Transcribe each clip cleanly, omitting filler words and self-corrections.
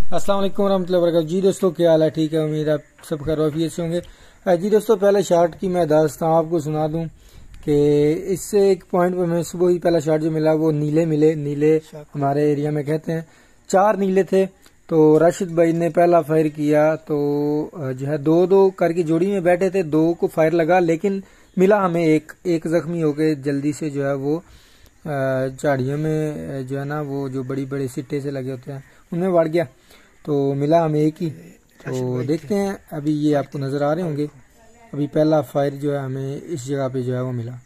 अस्सलाम वालेकुम रहमतुल्लाहि व बरकातहू। जी दोस्तों, क्या हाल है? ठीक है, उम्मीद है सब खैरियत से होंगे। जी दोस्तों, पहले शार्ट की मैं दास्तां आपको सुना दूं कि इससे एक पॉइंट पर मैं सुबह ही पहला शार्ट जो मिला वो नीले मिले। नीले हमारे एरिया में कहते हैं, 4 नीले थे। तो राशिद भाई ने पहला फायर किया तो जो है दो दो करके जोड़ी में बैठे थे, 2 को फायर लगा, लेकिन मिला हमें एक जख्मी होके जल्दी से जो है वो झाड़ियों में जो है ना वो जो बड़ी बड़ी सिट्टे से लगे होते हैं उनमें बढ़ गया। तो मिला हमें एक ही। तो देखते हैं, अभी ये आपको नज़र आ रहे होंगे। अभी पहला फायर जो है हमें इस जगह पे जो है वो मिला।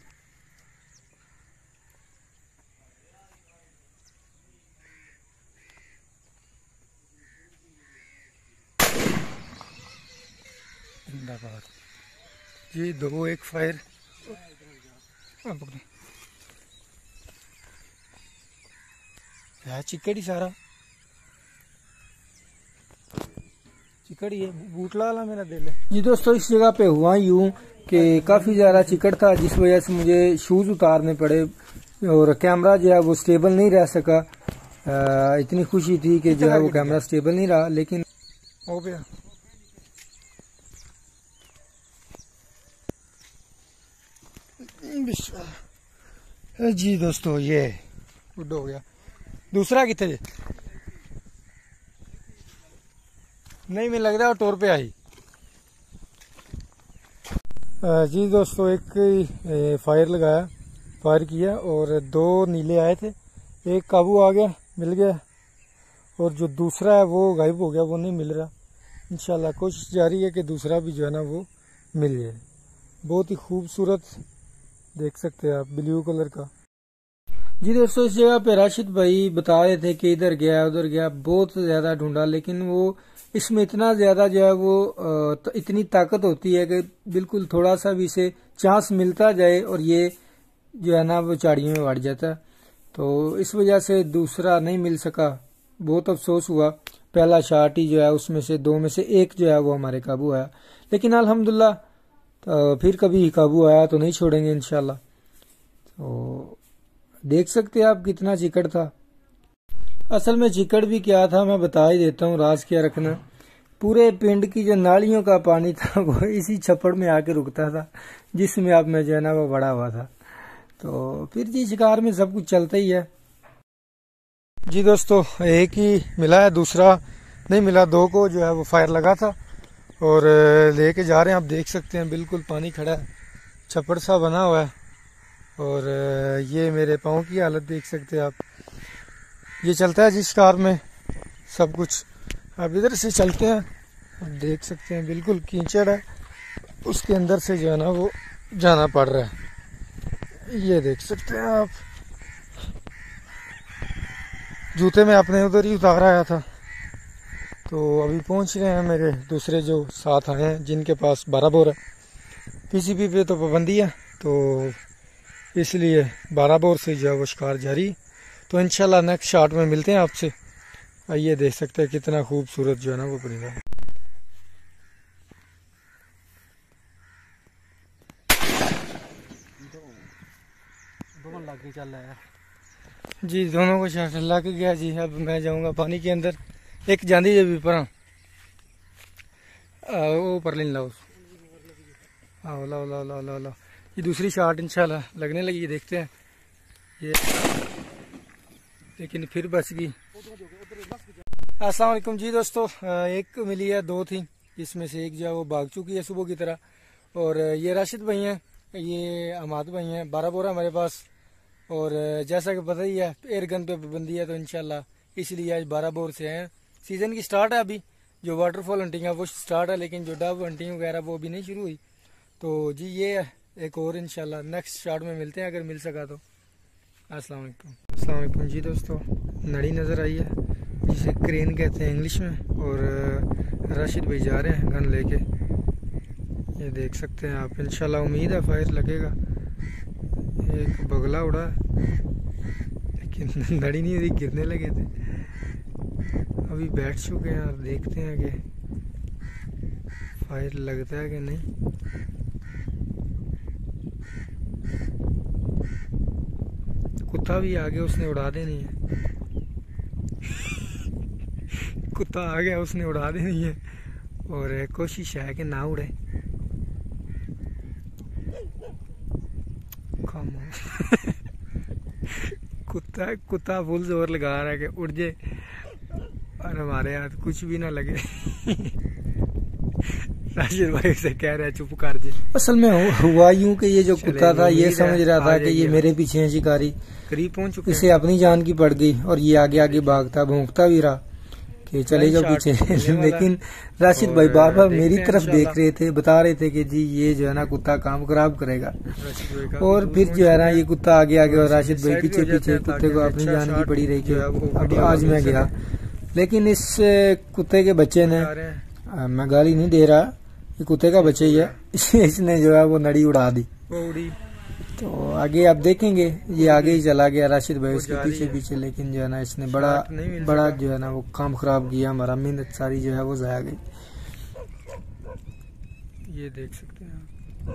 जी 2 एक फायर है, चिकड़ी सारा चिकड़ी है, बूटला वाला मेरा दिल है। जी दोस्तों, इस जगह पे हुआ यूं कि काफी ज्यादा चिकड़ था, जिस वजह से मुझे शूज उतारने पड़े और कैमरा जो है वो स्टेबल नहीं रह सका। इतनी खुशी थी कि जो है वो कैमरा स्टेबल नहीं रहा, लेकिन हो गया। जी दोस्तों, ये गुड हो गया। दूसरा कितने नहीं, मैं लग रहा है टोर पे आई। जी दोस्तों, एक फायर लगाया, फायर किया और 2 नीले आए थे। एक काबू आ गया, मिल गया, और जो दूसरा है वो गायब हो गया, वो नहीं मिल रहा। इंशाल्लाह कोशिश जारी है कि दूसरा भी जो है ना वो मिल जाए। बहुत ही खूबसूरत देख सकते हैं आप, ब्लू कलर का। जी दोस्तों, इस जगह पे राशिद भाई बता रहे थे कि इधर गया उधर गया, बहुत ज्यादा ढूंढा, लेकिन वो इसमें इतना ज्यादा जो है वो इतनी ताकत होती है कि बिल्कुल थोड़ा सा भी इसे चांस मिलता जाए और ये जो है ना वो झाड़ियों में बढ़ जाता है। तो इस वजह से दूसरा नहीं मिल सका, बहुत अफसोस हुआ। पहला शॉट ही जो है उसमें से 2 में से एक जो है वो हमारे काबू आया, लेकिन अल्हम्दुलिल्लाह फिर कभी काबू आया तो नहीं छोड़ेंगे इंशाल्लाह। तो देख सकते हैं आप कितना चिकड़ था। असल में चिकड़ भी क्या था मैं बता ही देता हूँ, राज क्या रखना। पूरे पिंड की जो नालियों का पानी था वो इसी छप्पड़ में आके रुकता था, जिसमें आप में जो है ना वो बड़ा हुआ था। तो फिर जी शिकार में सब कुछ चलता ही है। जी दोस्तों, एक ही मिला है, दूसरा नहीं मिला। 2 को जो है वो फायर लगा था और लेके जा रहे हैं। आप देख सकते हैं बिल्कुल पानी खड़ा है, छप्पड़ सा बना हुआ है, और ये मेरे पाँव की हालत देख सकते हैं आप। ये चलता है जिस कार में सब कुछ। अब इधर से चलते हैं, आप देख सकते हैं बिल्कुल कीचड़ है, उसके अंदर से जो है ना वो जाना पड़ रहा है। ये देख सकते हैं आप, जूते में अपने उधर ही उतार आया था। तो अभी पहुंच रहे हैं मेरे दूसरे जो साथ आए हैं, जिनके पास 12 बोर है। पीसीपी पे तो पाबंदी है, तो इसलिए 12 बोर से जो है वो शिकार जारी। तो इंशाल्लाह नेक्स्ट शॉट में मिलते हैं आपसे। आइए देख सकते हैं कितना खूबसूरत जो है ना वो परिंदा है। चल रहा है जी, दोनों को शॉट लग गया जी। अब मैं जाऊंगा पानी के अंदर। एक जांदी जब भी पर वो पर लेन लाओ, आओ लाओ लाओ लाओ लाओ लाओ। ये दूसरी शॉट इंशाल्लाह लगने लगी, देखते हैं ये, लेकिन फिर बच गई। अस्सलाम वालेकुम जी दोस्तों, एक मिली है, 2 थी, जिसमें से एक जो है वो भाग चुकी है सुबह की तरह। और ये राशिद भाई हैं, ये अमाद भाई हैं, 12 बोरा हमारे पास। और जैसा कि पता ही है एयर गन पे पाबंदी है, तो इंशाल्लाह इसलिए आज 12 बोर से हैं। सीजन की स्टार्ट है, अभी जो वाटरफॉल हंटिंग है वो स्टार्ट है, लेकिन जो डब हंटिंग वगैरह वो अभी नहीं शुरू हुई। तो जी ये है एक और, इंशाल्लाह नेक्स्ट शॉट में मिलते हैं अगर मिल सका तो। अस्सलाम वालेकुम जी दोस्तों, नड़ी नज़र आई है जिसे क्रेन कहते हैं इंग्लिश में, और राशिद भाई जा रहे हैं गन लेके। ये देख सकते हैं आप, इंशाल्लाह उम्मीद है फायर लगेगा। एक बगला उड़ा, लेकिन नड़ी नहीं हुई, गिरने लगे थे। अभी बैठ चुके हैं और देखते हैं कि फायर लगता है कि नहीं। कुत्ता भी आ गया, उसने उड़ा देनी है। कुत्ता आ गया, उसने उड़ा देनी है और कोशिश है कि ना उड़े। कुत्ता फुल जोर लगा रहा है कि उड़ जाए और हमारे हाथ कुछ भी ना लगे। राशिद भाई से कह रहे हैं चुप कर दे। असल में हुआ यूं कि ये जो कुत्ता था ये समझ रहा था कि ये मेरे पीछे है शिकारी, करीब पहुंच चुके, इसे अपनी जान की पड़ गई और ये आगे आगे भागता भौंकता भी रहा कि चले जाओ पीछे। लेकिन राशिद भाई बार बार मेरी तरफ देख रहे थे, बता रहे थे कि जी ये जो है ना कुत्ता काम खराब करेगा। और फिर जो है ना ये कुत्ता आगे आगे और राशिद भाई पीछे पीछे, कुत्ते को अपनी जान की पड़ी रही कि अब आज मैं गया। लेकिन इस कुत्ते के बच्चे ने, मैं गाली नहीं दे रहा, ये कुत्ते का बच्चा ही है, इसने जो है वो नड़ी उड़ा दी। तो आगे आप देखेंगे ये आगे ही चला गया राशिद भाई उसके पीछे पीछे। लेकिन जो है ना इसने बड़ा जो है ना वो काम खराब किया, हमारा मेहनत सारी जो है वो जाया गई। ये देख सकते हैं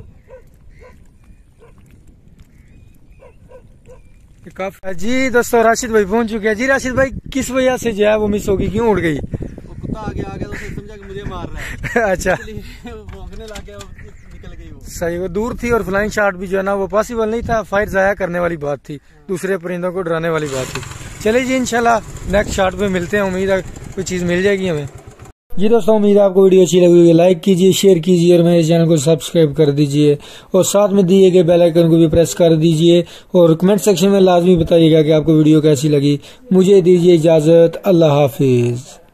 आप। जी दोस्तों राशिद भाई पहुंच चुके हैं। जी राशिद भाई किस वजह से जो है वो मिस होगी, क्यों उड़ गई? कुत्ता आगे आ गया तो समझा कि मुझे मार रहा है। अच्छा, भौंकने लग गया, निकल गई वो। सही, वो दूर थी और फ्लाइंग शॉट भी जो है ना वो पॉसिबल नहीं था, फायर जाया करने वाली बात थी, दूसरे परिंदों को डराने वाली बात थी। चलिए जी इंशाल्लाह नेक्स्ट शॉट पे मिलते हैं, उम्मीद है कोई चीज मिल जाएगी हमें। जी दोस्तों उम्मीद है आपको वीडियो अच्छी लगी होगी, लाइक कीजिए, शेयर कीजिए और मेरे चैनल को सब्सक्राइब कर दीजिए और साथ में दिए गए बेल आइकन को भी प्रेस कर दीजिए और कमेंट सेक्शन में लाजमी बताइएगा कि आपको वीडियो कैसी लगी। मुझे दीजिए इजाजत, अल्लाह हाफिज।